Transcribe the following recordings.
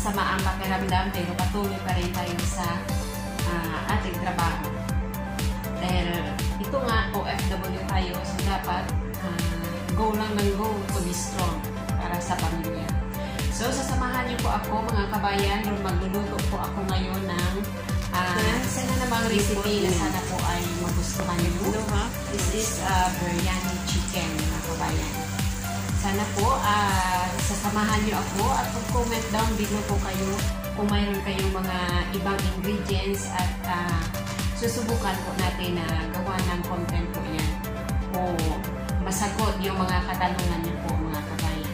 masama ang pakiramdam pero patuloy pa rin tayo sa ating trabaho. Dahil ito nga, OFW tayo, so dapat go lang ng go to be strong para sa pamilya. So, sasamahan niyo po ako mga kabayan, magluluto po ako ngayon ng isa na namang recipe na sana po ay magustuhan niyo. This is biryani chicken mga kabayan. Sana po sasamahan niyo ako at comment down below po kayo kung mayroon kayong mga ibang ingredients at susubukan po natin na gawa ng content po yan o masagot yung mga katanungan niyo po mga kabayan.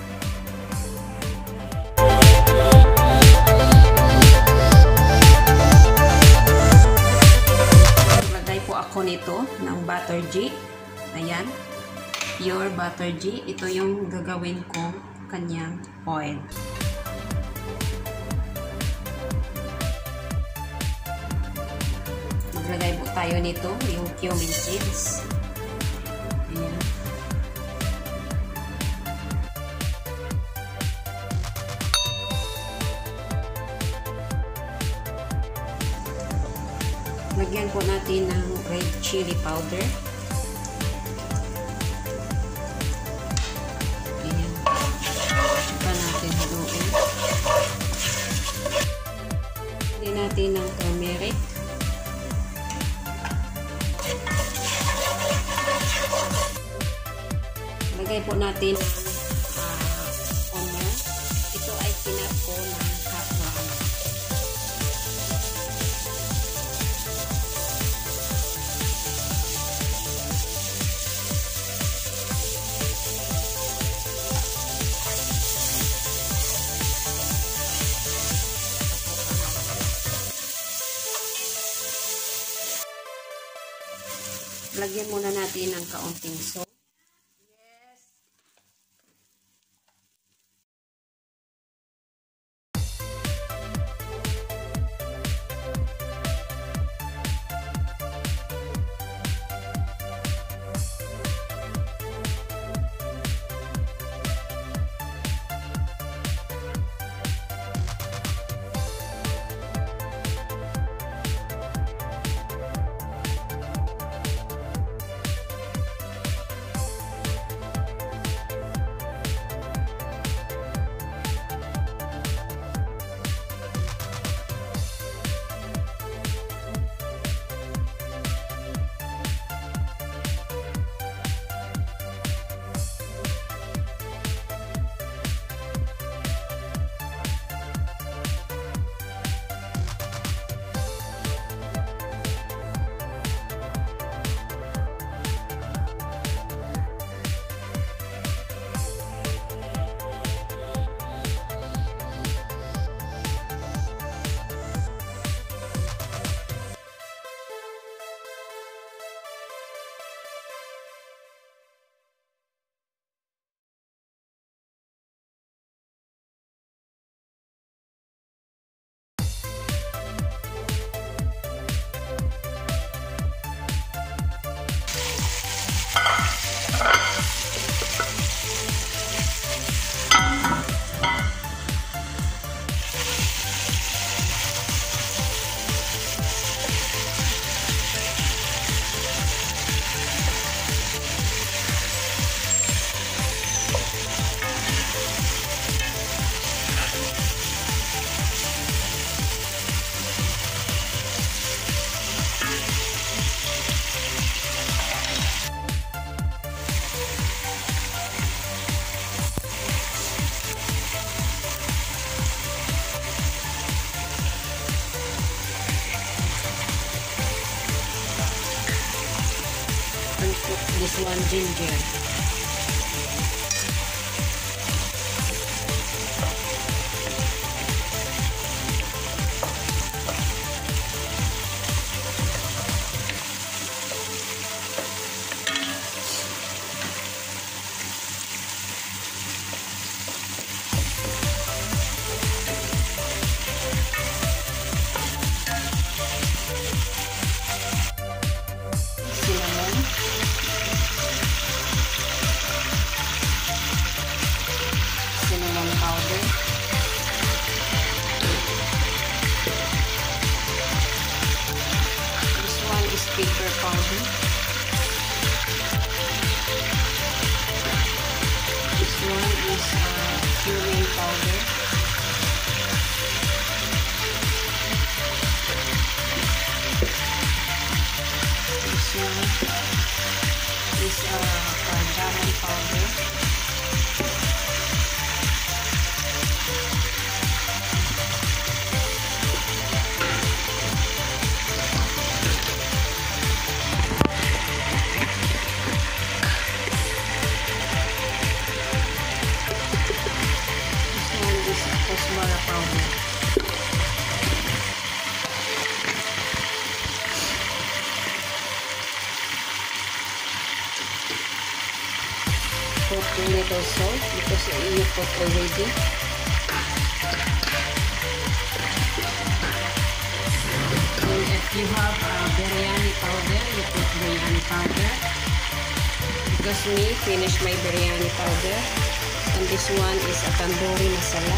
Maglagay po ako nito ng butter ghee. Ayan. Pure butter ghee. Ito yung gagawin kong kanyang oil. Maglagay po tayo nito, yung cumin seeds. Ayan. Lagyan po natin ng red chili powder. Ayan. Pa natin haluin. Lagyan natin ng turmeric. Lagay po natin ang onion. Ito ay kinap po ng half round. Lagyan muna natin ng kaunting salt. This one ginger. pepper powder. This one is cumin powder. This one is cardamom powder. Kusmara powder. Put a little salt because you put already. And if you have biryani powder, you put biryani powder. Because me finish my biryani powder. And this one is a tandoori masala.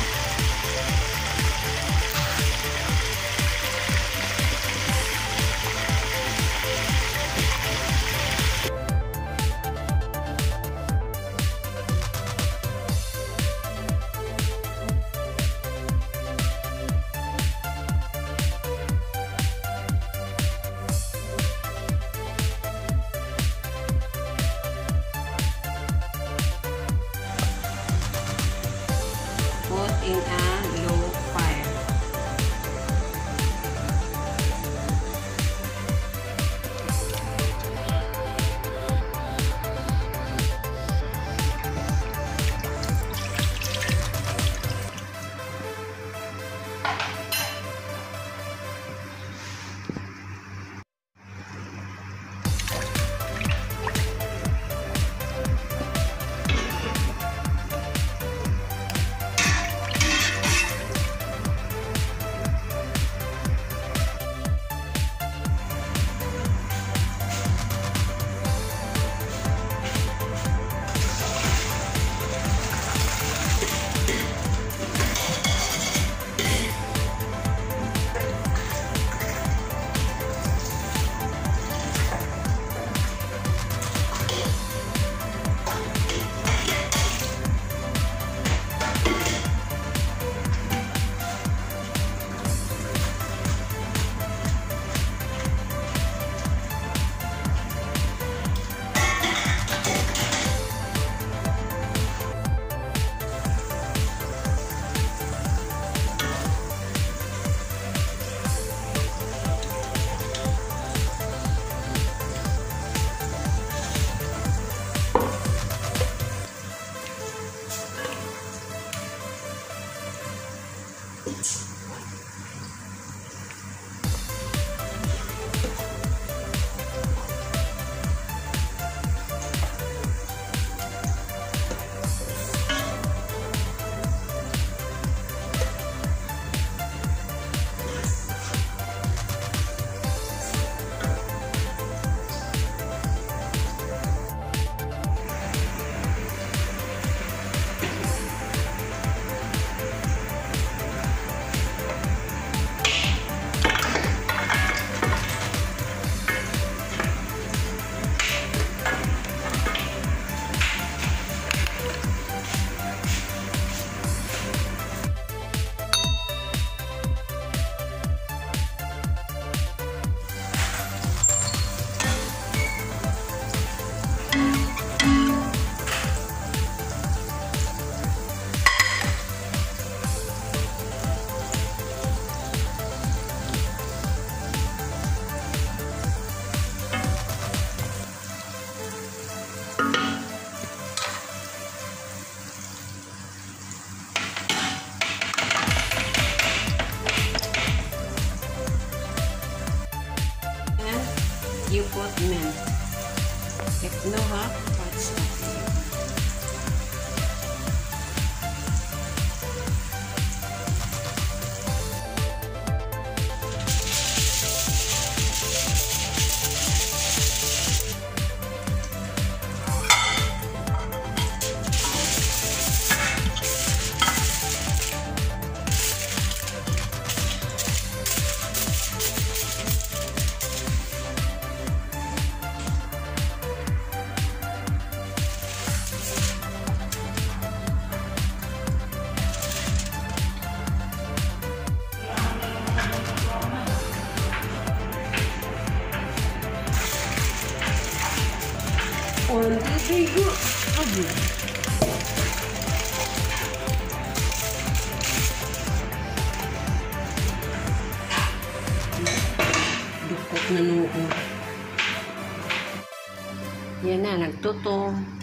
In a low fire. You put mint. If no hot, that's okay. 1, 2, 3, go! Abo. Dukot na noo. Yan na, nagtuto.